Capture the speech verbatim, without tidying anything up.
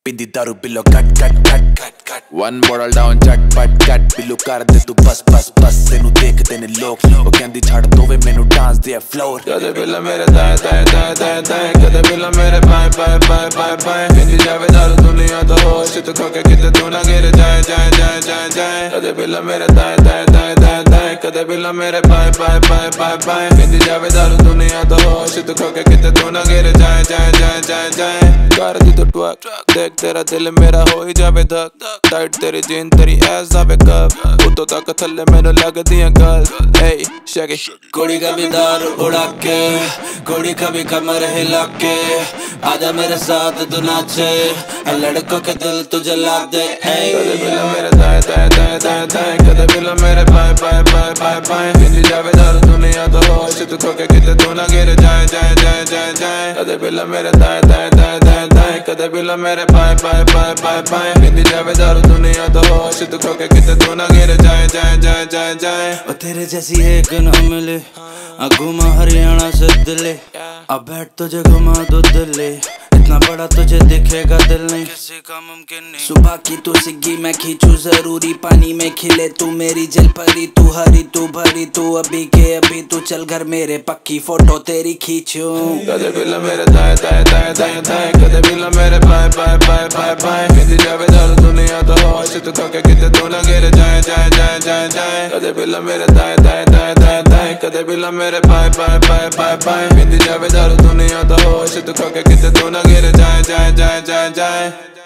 पिंदी दारू बिलो कट कट कट कट कट वन बॉटल डाउन चट पट कट बिलो कर दे तू बस बस बस तेनू देखदे ने लोग ओ कहंदी छड़ दोवे मैनू डांस दे फ्लोर कदे बिलो मेरे दाए दाए दाए दाए दाए कदे बिलो मेरे बाय बाय बाय बाय बाय पिंदी जावे दारू दुनिया तो होश तू खो के किते तू ना गिर जाए जाए जाए जाए जाए कदे बिलो मेरे दाए दाए दाए दाए दाए कदे बिलो मेरे बाय बाय बाय बाय बाय पिंदी जावे दारू दुनिया तो होश तू खो के किते तू ना गिर जाए जाए जाए जाए जाए कर दी तो ट्वक देख तेरा दिल मेरा हो ही जावे धक टाइट तेरी जीन तेरी ऐस आवे कब उतो तक थल्ले मैनू लगदी है गल ए शेगी कुड़ी कभी दारू उड़ा के कुड़ी कभी कमर हिला के आजा मेरे साथ तू नाचे लड़कों के दिल तुझे ला दे कदे बिलो मेरे दाए दाए दाए दाए दाए कदे बिलो मेरे बाय बाय बाय बाय बाय पिंदी जावे दारू दुनिया तो होश तू खो के किते तू ना गिर जाए जाए जाए जाए जाए कदे बिलो मेरे दाए दाए दाए दाए दाए कदे बिलो मेरे बाय बाय बाय बाय बाय पिंदी जावे दारू दुनिया तो होश तू खो के किते तू ना गिर जाए जाए जाए जाए जाए ओ तेरे जैसी एक ना मिले घुमा हरियाणा से दिल्ली अब बैठ तुझे घुमा दो दिल्ली इतना बड़ा तुझे दिखेगा दिल नहीं किसी का मुमकिन नहीं सुबह की तू सिग्गी मैं खींचू जरूरी पानी में खिले तू मेरी जल परी तू हरी तू भरी तू अभी के अभी तू चल घर मेरे पक्की फोटो तेरी खींचूं कदे बिलो मेरे दाए दाए दाए दाए दाए कदे बिलो मेरे बाय बाय बाय बाय बाय पिंदी जावे दारू दुनिया तो होश तू खो के किते तू ना गिर जाए जाए जाए जाए जाए कदे बिलो मेरे दाए दाए दाए दाए दाए कदे बिलो मेरे बाय बाय बाय बाय बाय पिंदी जावे दारू दुनिया तो होश तू खो के किते तू ना गिर जाए जाए जाए जाए जाए